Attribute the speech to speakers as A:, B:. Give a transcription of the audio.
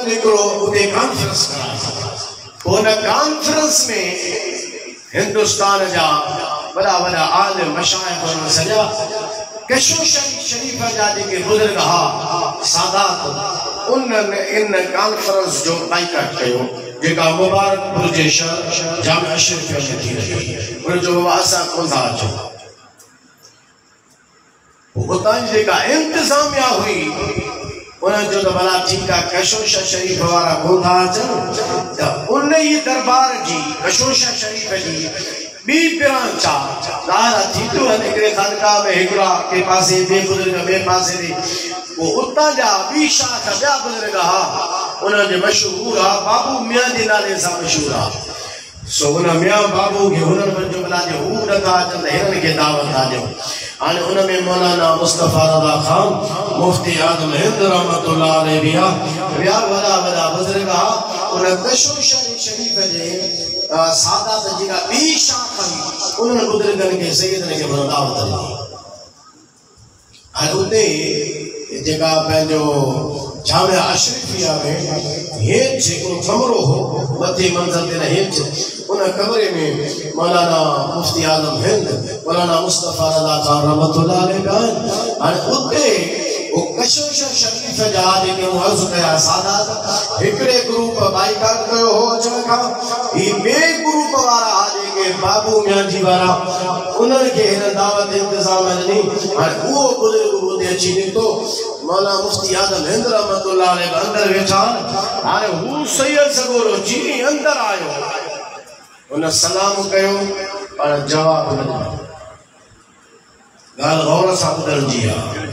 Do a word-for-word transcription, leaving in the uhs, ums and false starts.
A: हिकिड़ो उते कॉन्फ्रेंस कराई। उन कॉन्फ्रेंस में हिंदुस्तान जा वॾा वॾा आलिम मशाइख़ उन्हनि सॼा कशो शरीफ जा जेके बुज़ुर्ग हा सादात उन्हनि इन कॉन्फ्रेंस जो बाइकाट कयो जेका मुबारकपुर जे शहर जामिया अशरफिया में थी रही। उन जो बाबा असां कोन था अचूं। उतां जी जेका इंतिज़ामिया हुई उन्हनि जो त भला ठीकु आहे कशोशा शरीफ वारा कोन था अचनि त उन ई दरबार जी कशोशा शरीफ जी ॿी ब्रांच आहे ज़ाहिर थी थो वञे हिकिड़े ख़ानकाह में हिकिड़ा के पासे ॿिए बुज़ुर्ग ॿिए पासे ते वो उतां जा ॿी शाख ॿिया बुज़ुर्ग हा उन्हनि जो मशहूरु आहे बाबू मियां जे नाले सां मशहूरु आहे। सो उन मियां बाबू खे हुननि वञो भला जो हू नथा अचनि त हिननि खे दावत था ॾियूं। हाणे उन में मौलाना मुस्तफ़ा रज़ा ख़ान मुफ्ती आज़म हिंद रहमतुल्लाह अलैह विया विया वॾा वॾा बुज़ुर्ग हा उन कशोशा शरीफ जे सादात जेका ॿी शाख हुई उन्हनि बुज़ुर्गनि खे सैयदनि खे दावत ॾिनी। हाणे उते जेका पंहिंजो जामिया अशरफिया में हेठि हिकिड़ो कमरो हो मथे मंज़िल ते न हेठि उन कमरे में मौलाना मुफ्ती आज़म हिंद मौलाना मुस्तफ़ा रज़ा ख़ान रहमतुल्लाह अलैह आहिनि। हाणे उते वो कशोशा शरीफ जा जेके अर्ज़ कया सादात हिकिड़े ग्रुप बाइकाट कयो हो अचण खां ही ॿिए ग्रुप वारा हा जेके बाबू मियां जी वारा उन्हनि खे हिन दावत इंतिज़ाम ॾिनी। हाणे उहो बुज़ुर्ग उते अची निकितो मौलाना मुफ्ती आज़म हिंद रहमतुल्लाह अलैह अंदर वेठा। हाणे हू सैयद सगोरो जी अंदर आयो उन सलाम कयो पर जवाब न ॾिनो। ॻाल्हि गौर सां ॿुधण जी आहे।